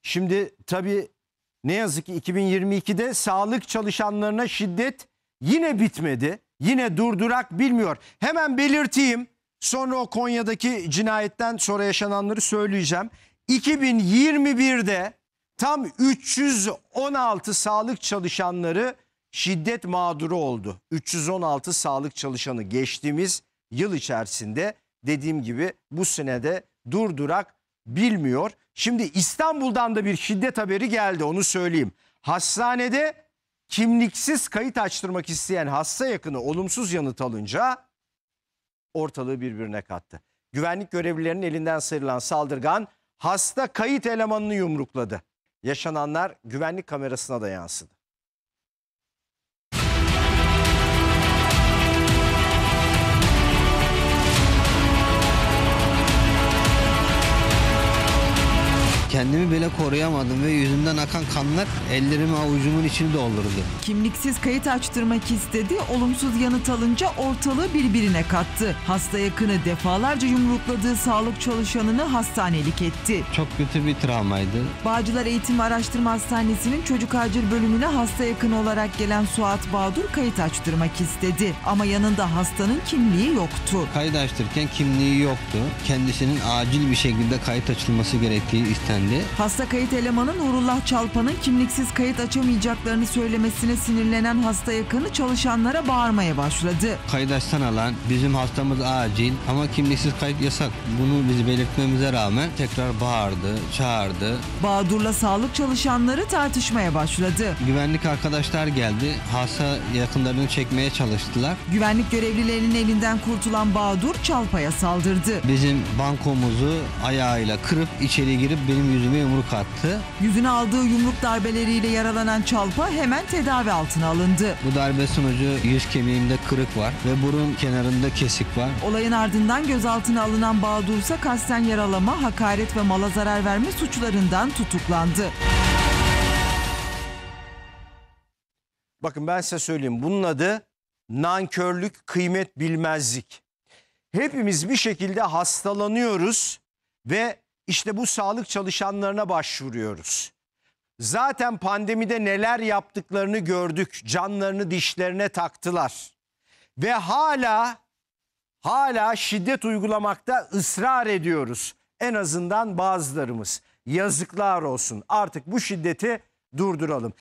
Şimdi tabii ne yazık ki 2022'de sağlık çalışanlarına şiddet yine bitmedi. Yine durdurak bilmiyor. Hemen belirteyim. Sonra o Konya'daki cinayetten sonra yaşananları söyleyeceğim. 2021'de tam 316 sağlık çalışanları şiddet mağduru oldu. 316 sağlık çalışanı geçtiğimiz yıl içerisinde, dediğim gibi bu senede durdurak bilmiyor. Şimdi İstanbul'dan da bir şiddet haberi geldi, onu söyleyeyim. Hastanede kimliksiz kayıt açtırmak isteyen hasta yakını olumsuz yanıt alınca ortalığı birbirine kattı. Güvenlik görevlilerinin elinden sıyrılan saldırgan hasta kayıt elemanını yumrukladı. Yaşananlar güvenlik kamerasına da yansıdı. Kendimi bile koruyamadım ve yüzümden akan kanlar ellerimi avucumun içini doldurdu. Kimliksiz kayıt açtırmak istedi, olumsuz yanıt alınca ortalığı birbirine kattı. Hasta yakını defalarca yumrukladığı sağlık çalışanını hastanelik etti. Çok kötü bir travmaydı. Bağcılar Eğitim ve Araştırma Hastanesi'nin çocuk acil bölümüne hasta yakını olarak gelen Suat Bağdur kayıt açtırmak istedi. Ama yanında hastanın kimliği yoktu. Kayıt açtırırken kimliği yoktu. Kendisinin acil bir şekilde kayıt açılması gerektiği istendi. Hasta kayıt elemanı Nurullah Çalpan'ın kimliksiz kayıt açamayacaklarını söylemesine sinirlenen hasta yakını çalışanlara bağırmaya başladı. Kayıt açsan alan, bizim hastamız acil ama kimliksiz kayıt yasak. Bunu biz belirtmemize rağmen tekrar bağırdı, çağırdı. Bağdur'la sağlık çalışanları tartışmaya başladı. Güvenlik arkadaşlar geldi. Hasta yakınlarını çekmeye çalıştılar. Güvenlik görevlilerinin elinden kurtulan Bağdur Çalpa'ya saldırdı. Bizim bankomuzu ayağıyla kırıp içeri girip benim yüzüme yumruk attı. Yüzüne aldığı yumruk darbeleriyle yaralanan Çalpa hemen tedavi altına alındı. Bu darbe sonucu yüz kemiğimde kırık var ve burun kenarında kesik var. Olayın ardından gözaltına alınan Bağdur ise kasten yaralama, hakaret ve mala zarar verme suçlarından tutuklandı. Bakın ben size söyleyeyim, bunun adı nankörlük, kıymet bilmezlik. Hepimiz bir şekilde hastalanıyoruz ve işte bu sağlık çalışanlarına başvuruyoruz. Zaten pandemide neler yaptıklarını gördük. Canlarını dişlerine taktılar. Ve hala şiddet uygulamakta ısrar ediyoruz. En azından bazılarımız. Yazıklar olsun. Artık bu şiddeti durduralım.